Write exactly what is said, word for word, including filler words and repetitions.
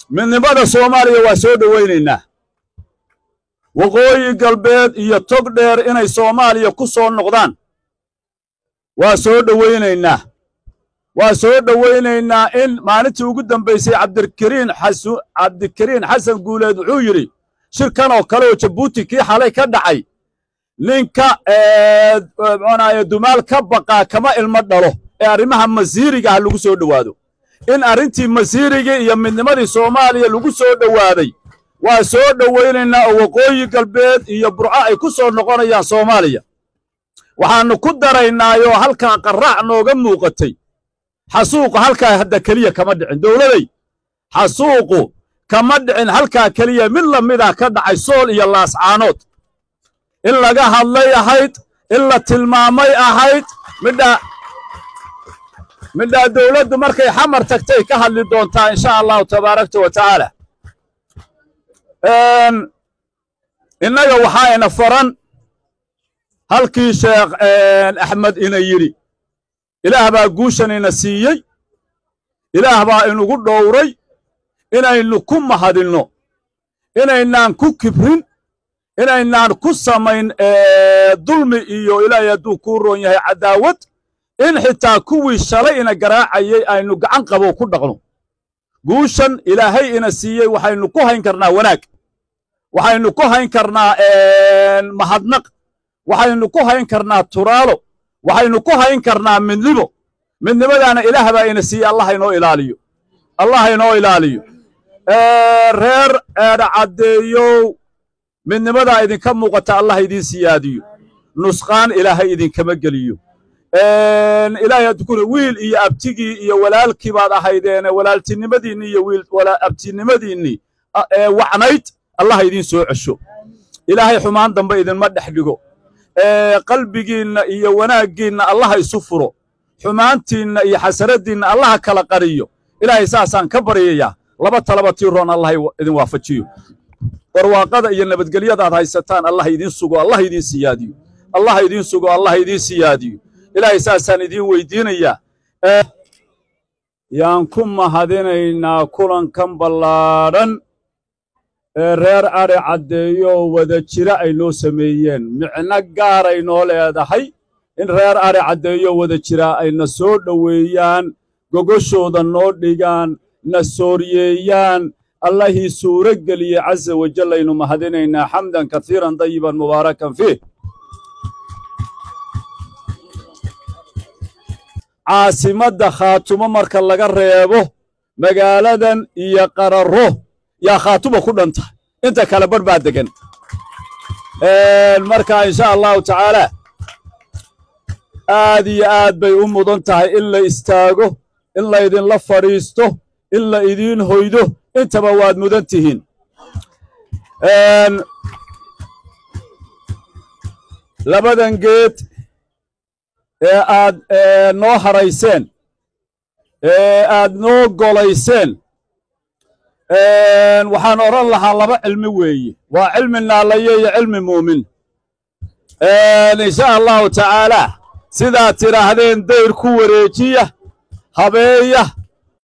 من نبض الصومالية وسود ويننا وقوي قلبيد يتقدر إن الصومالية كسر نقدان وسود ويننا وسود ويننا إن ما نتو قدام بيسي عبد الكريم حسن عبد الكريم حسن قولاد عيري شركنا وكلو جبوتي كي حالي كدعي ninka ee dumaal ka baqa kama ilmo dhalo ee arimaha masiiriga ah lagu soo dhawaado in arintii masiiriga iyo midnimadii Soomaaliya lagu soo dhawaaday waa soo dhaweynayna waqooyi galbeed iyo burco ay ku soo noqonayaan Soomaaliya waxaanu ku daraynaayo halka qaraac nooga muuqatay xasuuq halka hadda kaliya kama dhicin dawladay xasuuq kama dhicin halka kaliya mid la mid ah ka dhacay Sool iyo Laascaanood in laga hadlay ahayd in la tilmaamay ahayd midda midda dawladdu markay xamar tagtay ka hadli doontaa insha Allah tabaaraka wa taala een inaga waxaayna faran halkii sheekh Axmed ina yiri ilaah baa guushan ina siiyay ilaah baa inugu dhowray inaynu ku mahadino inaynaan ku kibrin inaynaan ku samayn dulmi iyo ilaahay hadduu ku roon yahay cadaawad in xitaa kuwii shalay ina garaacayay aynu gacan qabo ku dhaqno guushan ilaahay ina siiyey waxaynu ku hayn karnaa wanaag waxaynu ku hayn karnaa mahadnaq waxaynu ku hayn karnaa turaalo waxaynu ku hayn karnaa midnimo midnimadaana ilaah baa ina siiyey allah inoo ilaaliyo allah inoo ilaaliyo reer cadeeyo midnimada idinka muuqata allah idin siyaadiyo nusqaan ilaahay idinkama geliyo een ilaahay adkuna wiil iyo abtigii iyo walaalkii baad ahaydeen walaaltinimadiinni iyo wiil wala abtinimadiinni ee wacnayd allah idin soo cesho ilaahay xumaan dambe idinma dhaxdhigo ee qalbigiina iyo wanaagiina allah isu furo xumaantiina iyo xasaradiina allah kala qariyo ilaahay saasaan ka bariyaya laba talaba tiroon allah idin waafajiyo warwaaqada iyo nabadgelyada aad haysataan allah idin sugo allah idin siyaadiyo allah idin sugo allah idin siyaadiyo ilaahay saasaan idin weydiinaya yaan ku mahadinaynaa kulankan ballaaran ee reer ari cadeeyo wada jira ay noo sameeyeen micna gaar ay noo leedahay in reer ari cadeeyo wada jira ay na soo dhaweeyaan gogoshooda noo dhigaan na sooriyeeyaan الله سورة لي عز وجل إنه مهدينا حمدا كثيرا طيبا مباركا فيه عاصمة خاتمة مركز لغا ريبو مقالدا يقرره يا خاتمة كل انت انت كالبر بعد دقن المركز إن شاء الله تعالى آدي آد بي أمو دانتها إلا استاغو إلا إذن لفريستو إلا إذن هويدو انت مواد مدنتهين لبدن جيت اد نو هريسين اد نو غوليسين waxaan oran lahaa laba cilmi weeye waa cilmina layeeyo cilmi muumin insha Allah taala sida tiraahdeen dayr ku wareejiya habeeya